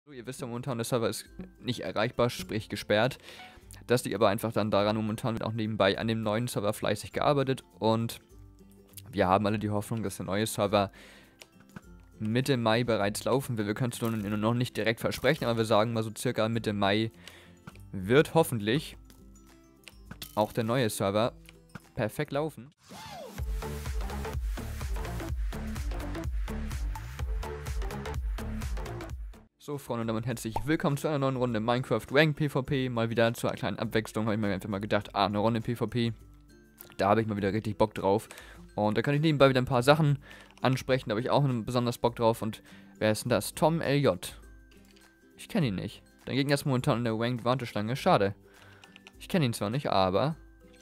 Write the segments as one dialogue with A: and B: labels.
A: So, ihr wisst ja momentan, der Server ist nicht erreichbar, sprich gesperrt. Das liegt aber einfach dann daran, momentan wird auch nebenbei an dem neuen Server fleißig gearbeitet und wir haben alle die Hoffnung, dass der neue Server Mitte Mai bereits laufen will. Wir können es noch nicht direkt versprechen, aber wir sagen mal so circa Mitte Mai wird hoffentlich auch der neue Server perfekt laufen. So, Freunde, und damit herzlich willkommen zu einer neuen Runde Minecraft Rank PvP. Mal wieder zu einer kleinen Abwechslung, habe ich mir einfach mal gedacht, eine Runde PvP. Da habe ich mal wieder richtig Bock drauf. Und da kann ich nebenbei wieder ein paar Sachen ansprechen, da habe ich auch besonders Bock drauf. Und wer ist denn das? Tom LJ. Ich kenne ihn nicht. Dein Gegner ist momentan in der Ranked Warteschlange. Schade. Ich kenne ihn zwar nicht, aber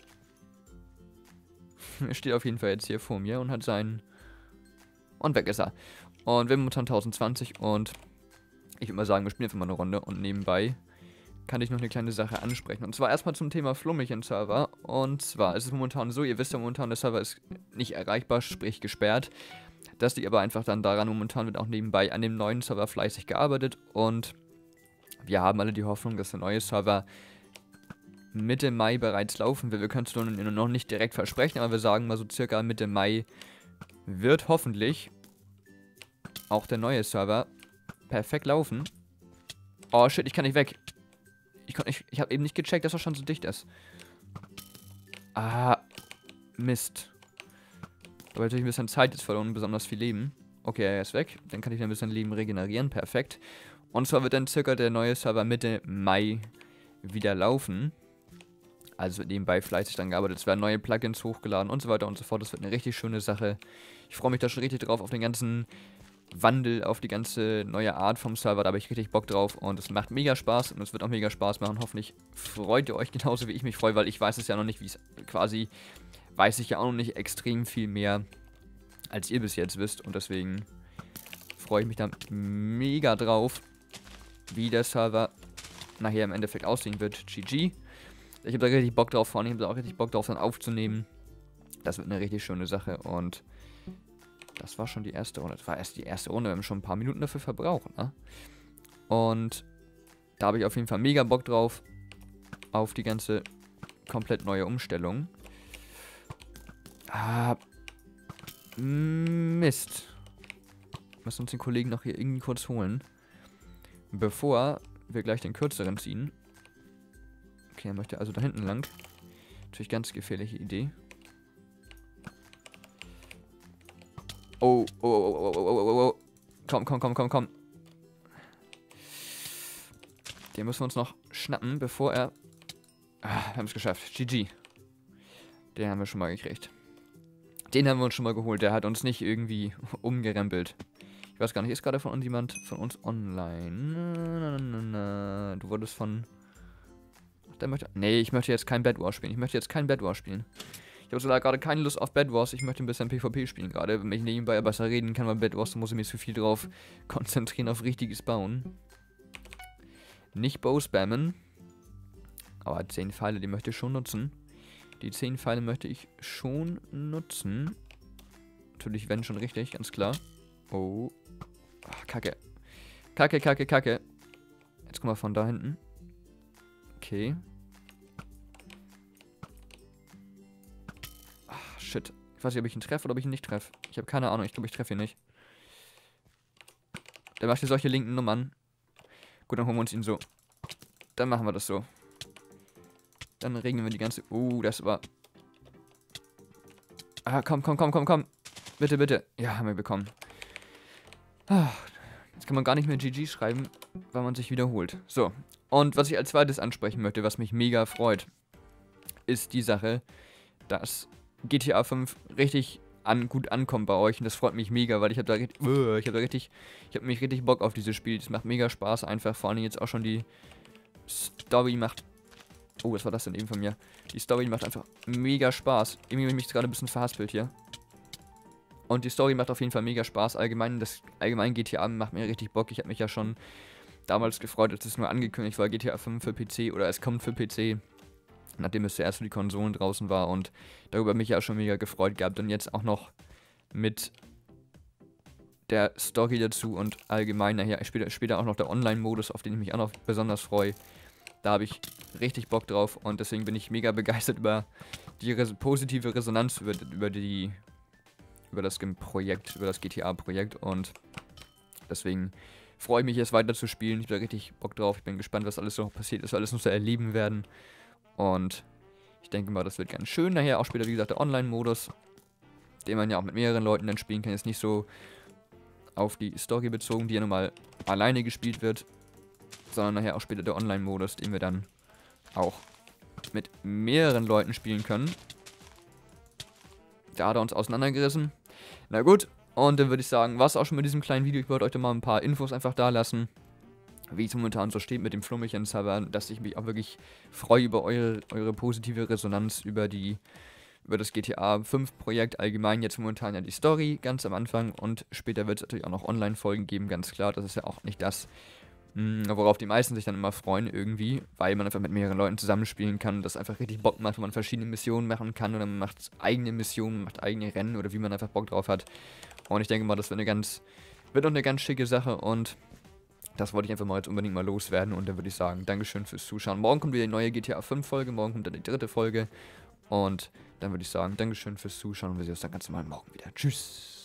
A: er steht auf jeden Fall jetzt hier vor mir und hat seinen... Und weg ist er. Und wir haben momentan 1020 und... Ich würde mal sagen, wir spielen jetzt mal eine Runde und nebenbei kann ich noch eine kleine Sache ansprechen. Und zwar erstmal zum Thema flummig im Server. Und zwar ist es momentan so, ihr wisst ja momentan, der Server ist nicht erreichbar, sprich gesperrt. Das liegt aber einfach dann daran, momentan wird auch nebenbei an dem neuen Server fleißig gearbeitet. Und wir haben alle die Hoffnung, dass der neue Server Mitte Mai bereits laufen will. Wir können es noch nicht direkt versprechen, aber wir sagen mal so circa Mitte Mai wird hoffentlich auch der neue Server perfekt laufen. Oh shit, ich kann nicht weg. Ich habe eben nicht gecheckt, dass er schon so dicht ist. Ah, Mist. Aber natürlich ein bisschen Zeit jetzt verloren, besonders viel Leben. Okay, er ist weg. Dann kann ich ein bisschen Leben regenerieren. Perfekt. Und zwar wird dann circa der neue Server Mitte Mai wieder laufen. Also wird nebenbei fleißig dann gearbeitet. Es werden neue Plugins hochgeladen und so weiter und so fort. Das wird eine richtig schöne Sache. Ich freue mich da schon richtig drauf auf den ganzen Wandel, auf die ganze neue Art vom Server. Da habe ich richtig Bock drauf und es macht mega Spaß und es wird auch mega Spaß machen. Hoffentlich freut ihr euch genauso wie ich mich freue, weil ich weiß es ja noch nicht, wie es quasi, weiß ich ja auch noch nicht extrem viel mehr, als ihr bis jetzt wisst. Und deswegen freue ich mich da mega drauf, wie der Server nachher im Endeffekt aussehen wird. GG. Ich habe da richtig Bock drauf, vor allem ich habe da auch richtig Bock drauf, dann aufzunehmen. Das wird eine richtig schöne Sache und das war schon die erste Runde. Das war erst die erste Runde. Wir haben schon ein paar Minuten dafür verbraucht, ne? Und da habe ich auf jeden Fall mega Bock drauf. Auf die ganze komplett neue Umstellung. Ah. Mist. Wir müssen uns den Kollegen noch hier irgendwie kurz holen. Bevor wir gleich den kürzeren ziehen. Okay, er möchte also da hinten lang. Natürlich ganz gefährliche Idee. Oh, oh, oh, oh, oh, oh, oh. Komm. Den müssen wir uns noch schnappen, bevor er... Ah, wir haben es geschafft. GG. Den haben wir schon mal gekriegt. Den haben wir uns schon mal geholt. Der hat uns nicht irgendwie umgerempelt. Ich weiß gar nicht, ist gerade von uns jemand von uns online? Du wurdest von... Ach, der möchte... Nee, ich möchte jetzt kein Bed Wars spielen. Ich habe sogar gerade keine Lust auf Bed Wars. Ich möchte ein bisschen PvP spielen gerade. Wenn ich nebenbei besser reden kann bei Bed Wars, dann muss ich mich zu viel drauf konzentrieren auf richtiges Bauen. Nicht Bow spammen. Aber 10 Pfeile, die möchte ich schon nutzen. Die 10 Pfeile möchte ich schon nutzen. Natürlich, wenn schon richtig, ganz klar. Oh. Ach, Kacke. Kacke. Jetzt kommen wir von da hinten. Okay. Shit. Ich weiß nicht, ob ich ihn treffe oder ob ich ihn nicht treffe. Ich habe keine Ahnung. Ich glaube, ich treffe ihn nicht. Der macht hier solche linken Nummern. Gut, dann holen wir uns ihn so. Dann machen wir das so. Dann regeln wir die ganze... das war... Ah, komm. Bitte. Ja, haben wir bekommen. Jetzt kann man gar nicht mehr GG schreiben, weil man sich wiederholt. So. Und was ich als zweites ansprechen möchte, was mich mega freut, ist die Sache, dass GTA 5 richtig gut ankommt bei euch und das freut mich mega, weil ich habe mich richtig Bock auf dieses Spiel. Das macht mega Spaß einfach, vor allem jetzt auch schon die Story macht... Oh, was war das denn eben von mir? Die Story macht einfach mega Spaß. Irgendwie habe ich mich gerade ein bisschen verhaspelt hier. Und die Story macht auf jeden Fall mega Spaß. Allgemein GTA macht mir richtig Bock. Ich habe mich ja schon damals gefreut, als es nur angekündigt war, GTA 5 für PC oder es kommt für PC. Nachdem es zuerst für die Konsolen draußen war und darüber mich ja schon mega gefreut gehabt und jetzt auch noch mit der Story dazu und allgemein nachher später auch noch der Online-Modus, auf den ich mich auch noch besonders freue. Da habe ich richtig Bock drauf und deswegen bin ich mega begeistert über die positive Resonanz über das Projekt, über das GTA-Projekt und deswegen freue ich mich jetzt weiter zu spielen. Ich habe da richtig Bock drauf. Ich bin gespannt, was alles noch passiert ist, was alles noch so erleben werden. Und ich denke mal, das wird ganz schön. Nachher auch später, wie gesagt, der Online-Modus, den man ja auch mit mehreren Leuten dann spielen kann. Ist nicht so auf die Story bezogen, die ja nun mal alleine gespielt wird, sondern nachher auch später der Online-Modus, den wir dann auch mit mehreren Leuten spielen können. Da hat er uns auseinandergerissen. Na gut, und dann würde ich sagen, war es auch schon mit diesem kleinen Video. Ich wollte euch da mal ein paar Infos einfach da lassen, wie es momentan so steht mit dem Flummchen-Server, dass ich mich auch wirklich freue über eure positive Resonanz über das GTA 5 Projekt, allgemein jetzt momentan ja die Story ganz am Anfang und später wird es natürlich auch noch Online-Folgen geben, ganz klar. Das ist ja auch nicht das, worauf die meisten sich dann immer freuen irgendwie, weil man einfach mit mehreren Leuten zusammenspielen kann, das einfach richtig Bock macht, wo man verschiedene Missionen machen kann oder man macht eigene Missionen, macht eigene Rennen oder wie man einfach Bock drauf hat. Und ich denke mal, das wird noch eine ganz schicke Sache und das wollte ich einfach mal jetzt unbedingt mal loswerden und dann würde ich sagen, Dankeschön fürs Zuschauen. Morgen kommt wieder die neue GTA 5 Folge, morgen kommt dann die 3. Folge und dann würde ich sagen, Dankeschön fürs Zuschauen und wir sehen uns dann ganz normal morgen wieder. Tschüss!